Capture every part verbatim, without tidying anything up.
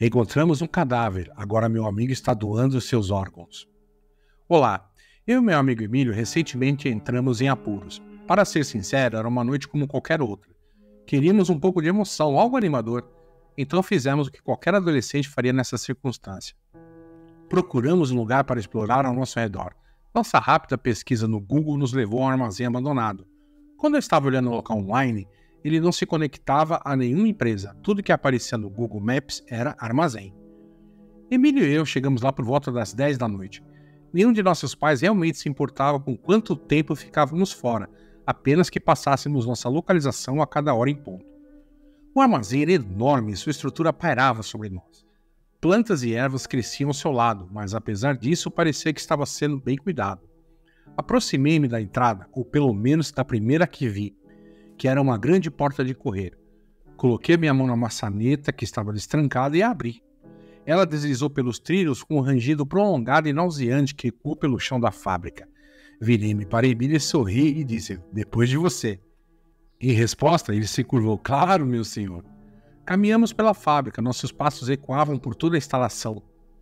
Encontramos um cadáver. Agora meu amigo está doando seus órgãos. Olá, eu e meu amigo Emílio recentemente entramos em apuros. Para ser sincero, era uma noite como qualquer outra. Queríamos um pouco de emoção, algo animador. Então fizemos o que qualquer adolescente faria nessa circunstância. Procuramos um lugar para explorar ao nosso redor. Nossa rápida pesquisa no Google nos levou a um armazém abandonado. Quando eu estava olhando o local online, ele não se conectava a nenhuma empresa. Tudo que aparecia no Google Maps era armazém. Emílio e eu chegamos lá por volta das dez da noite. Nenhum de nossos pais realmente se importava com quanto tempo ficávamos fora, apenas que passássemos nossa localização a cada hora em ponto. O armazém era enorme e sua estrutura pairava sobre nós. Plantas e ervas cresciam ao seu lado, mas apesar disso parecia que estava sendo bem cuidado. Aproximei-me da entrada, ou pelo menos da primeira que vi, que era uma grande porta de correr. Coloquei minha mão na maçaneta que estava destrancada e a abri. Ela deslizou pelos trilhos com um rangido prolongado e nauseante que ecoou pelo chão da fábrica. Virei-me para Emílio, sorri e disse: "Depois de você." Em resposta, ele se curvou: "Claro, meu senhor." Caminhamos pela fábrica, nossos passos ecoavam por toda a instalação.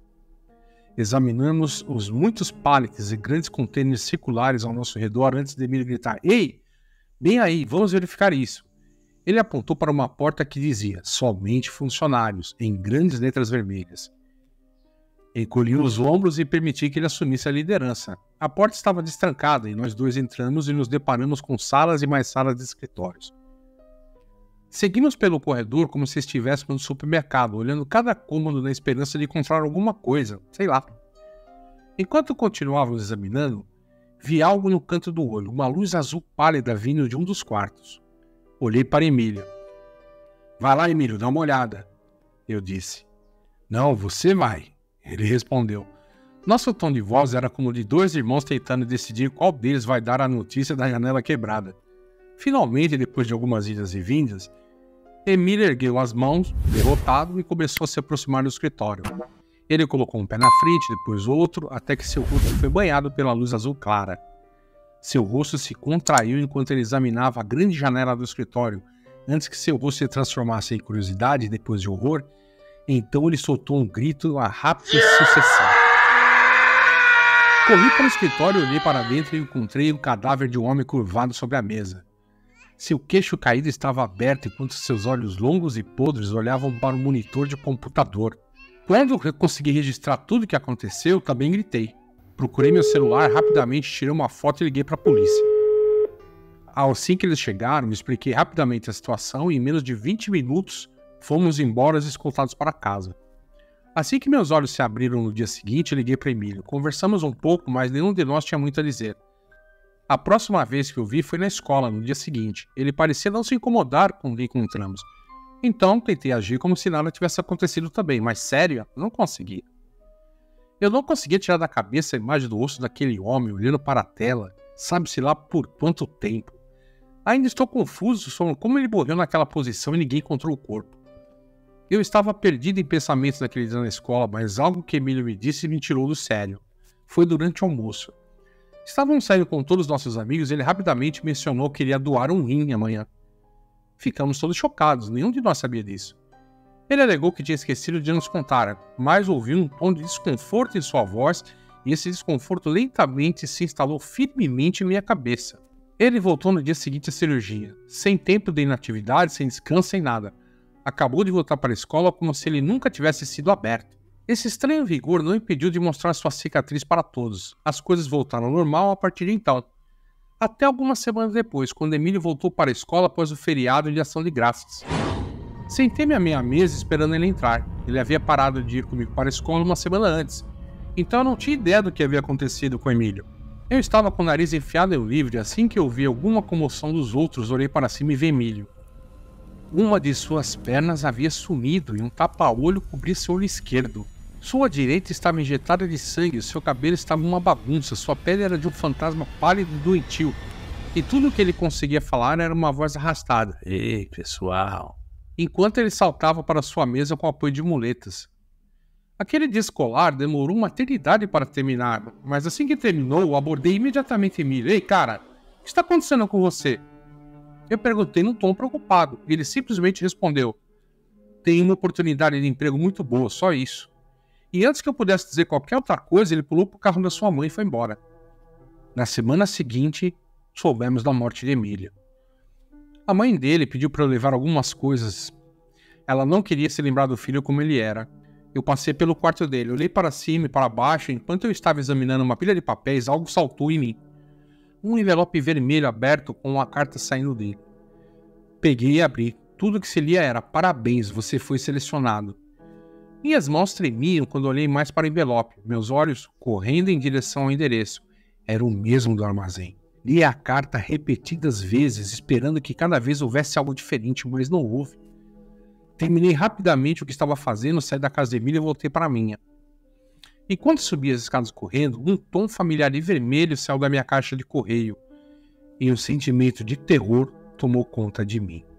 Examinamos os muitos pallets e grandes contêineres circulares ao nosso redor antes de Emílio gritar: "Ei! Bem aí, vamos verificar isso." Ele apontou para uma porta que dizia: "Somente funcionários", em grandes letras vermelhas. Encolhi os ombros e permiti que ele assumisse a liderança. A porta estava destrancada e nós dois entramos e nos deparamos com salas e mais salas de escritórios. Seguimos pelo corredor como se estivéssemos no supermercado, olhando cada cômodo na esperança de encontrar alguma coisa, sei lá. Enquanto continuávamos examinando, vi algo no canto do olho, uma luz azul pálida vindo de um dos quartos. Olhei para Emílio. "Vai lá, Emílio, dá uma olhada," eu disse. "Não, você vai," ele respondeu. Nosso tom de voz era como de dois irmãos tentando decidir qual deles vai dar a notícia da janela quebrada. Finalmente, depois de algumas idas e vindas, Emílio ergueu as mãos, derrotado, e começou a se aproximar do escritório. Ele colocou um pé na frente, depois outro, até que seu rosto foi banhado pela luz azul clara. Seu rosto se contraiu enquanto ele examinava a grande janela do escritório, antes que seu rosto se transformasse em curiosidade e depois de horror. Então ele soltou um grito a rápida sucessão. Corri para o escritório, olhei para dentro e encontrei o cadáver de um homem curvado sobre a mesa. Seu queixo caído estava aberto enquanto seus olhos longos e podres olhavam para o monitor de computador. Quando eu consegui registrar tudo o que aconteceu, também gritei. Procurei meu celular, rapidamente tirei uma foto e liguei para a polícia. Assim que eles chegaram, me expliquei rapidamente a situação e em menos de vinte minutos fomos embora escoltados para casa. Assim que meus olhos se abriram no dia seguinte, liguei para Emílio. Conversamos um pouco, mas nenhum de nós tinha muito a dizer. A próxima vez que eu vi foi na escola, no dia seguinte. Ele parecia não se incomodar com o que encontramos. Então, tentei agir como se nada tivesse acontecido também, mas sério, não consegui. Eu não conseguia tirar da cabeça a imagem do rosto daquele homem olhando para a tela, sabe-se lá por quanto tempo. Ainda estou confuso sobre como ele morreu naquela posição e ninguém encontrou o corpo. Eu estava perdido em pensamentos naquele dia na escola, mas algo que Emílio me disse me tirou do sério. Foi durante o almoço. Estávamos saindo com todos os nossos amigos e ele rapidamente mencionou que iria doar um rim amanhã. Ficamos todos chocados, nenhum de nós sabia disso. Ele alegou que tinha esquecido de nos contar, mas ouvi um tom de desconforto em sua voz e esse desconforto lentamente se instalou firmemente em minha cabeça. Ele voltou no dia seguinte à cirurgia, sem tempo de inatividade, sem descanso, sem nada. Acabou de voltar para a escola como se ele nunca tivesse sido aberto. Esse estranho vigor não impediu de mostrar sua cicatriz para todos. As coisas voltaram ao normal a partir de então. Até algumas semanas depois, quando Emílio voltou para a escola após o feriado de Ação de Graças. Sentei-me à minha mesa esperando ele entrar. Ele havia parado de ir comigo para a escola uma semana antes. Então eu não tinha ideia do que havia acontecido com Emílio. Eu estava com o nariz enfiado em livro e assim que eu vi alguma comoção dos outros, olhei para cima e vi Emílio. Uma de suas pernas havia sumido e um tapa-olho cobria seu olho esquerdo. Sua direita estava injetada de sangue, seu cabelo estava uma bagunça, sua pele era de um fantasma pálido e doentio. E tudo o que ele conseguia falar era uma voz arrastada. "Ei, pessoal!" Enquanto ele saltava para sua mesa com apoio de muletas. Aquele dia escolar demorou uma eternidade para terminar, mas assim que terminou, eu abordei imediatamente Emílio. "Ei, cara, o que está acontecendo com você?" Eu perguntei num tom preocupado, e ele simplesmente respondeu: Tem uma oportunidade de emprego muito boa, só isso. E antes que eu pudesse dizer qualquer outra coisa, ele pulou pro carro da sua mãe e foi embora. Na semana seguinte, soubemos da morte de Emílio. A mãe dele pediu para eu levar algumas coisas. Ela não queria se lembrar do filho como ele era. Eu passei pelo quarto dele, olhei para cima e para baixo. Enquanto eu estava examinando uma pilha de papéis, algo saltou em mim. Um envelope vermelho aberto com uma carta saindo dele. Peguei e abri. Tudo que se lia era: parabéns, você foi selecionado. Minhas mãos tremiam quando olhei mais para o envelope, meus olhos correndo em direção ao endereço. Era o mesmo do armazém. Li a carta repetidas vezes, esperando que cada vez houvesse algo diferente, mas não houve. Terminei rapidamente o que estava fazendo, saí da casa de Emília e voltei para a minha. Enquanto subia as escadas correndo, um tom familiar e vermelho saiu da minha caixa de correio, e um sentimento de terror tomou conta de mim.